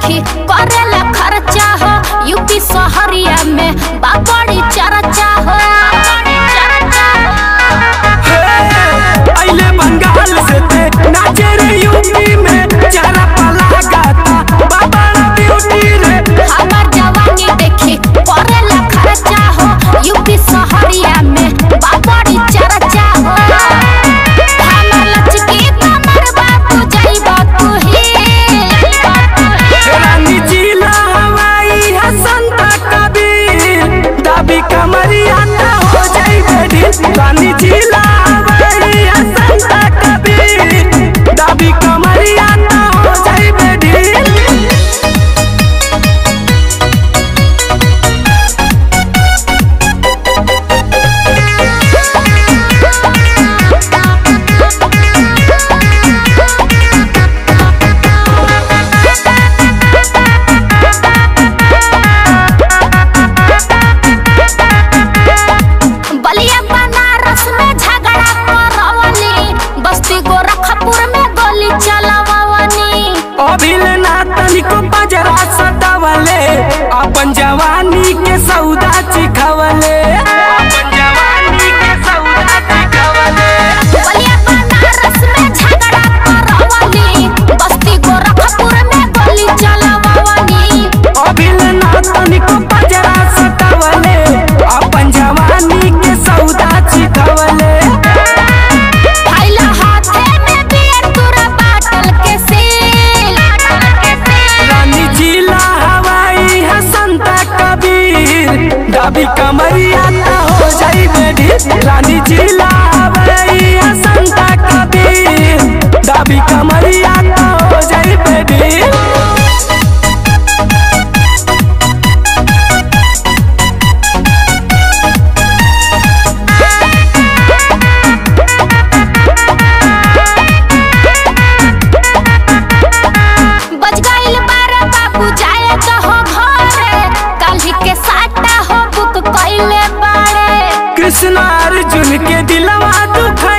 देखी करेला खर्चा हो यूपी शहरिया में बाबड़ी चर्चा हो। अइले बंगाल से ते नाचे रे यूपी में चारा पाला गाता बाबड़ा ब्यूटी रे। हमार जवानी देखी करेला खर्चा हो यूपी शहरिया में बाबड़ी चर्चा हो। हमार लचकी कमर बाबू जाइबा तू ही रानी जिला हवाई हसंता कबीर दाबी कमरिया ना हो जाइबे ढील। रानी जिला हवाई हसंता कबीर दाबी कमरिया ना हो जाइबे ढील। बलिया बनारस में झगड़ा करवली बस्ती गोरखपुर में गोली चलावनी। अभिल ना तनिको बजरा सतावले अपन जवानी के सौदा चिखवले। अपन जवानी के सौदा चिखवले। बलिया बनारस में झगड़ा करवली बस्ती गोरखपुर में गोली चलावनी। अभिल ना तनिको बजरा सतावले अपन जवानी के सौदा चिखवले। फैला हाथे में बियर तुरा बाटल के सील रानी जिला हवाई हसंता कबीर दाबी कमरिया ना हो जाइबे ढील। रानी जिला हवाई हसंता कबीर दाबी कमरिया ना हो जाइबे ढील। बज गइल बारा बाबू जाए तो हो घरे काल्हि के साटा हो बुक कइले बाड़े। कृष्ण अर्जुन के दिलवा दुख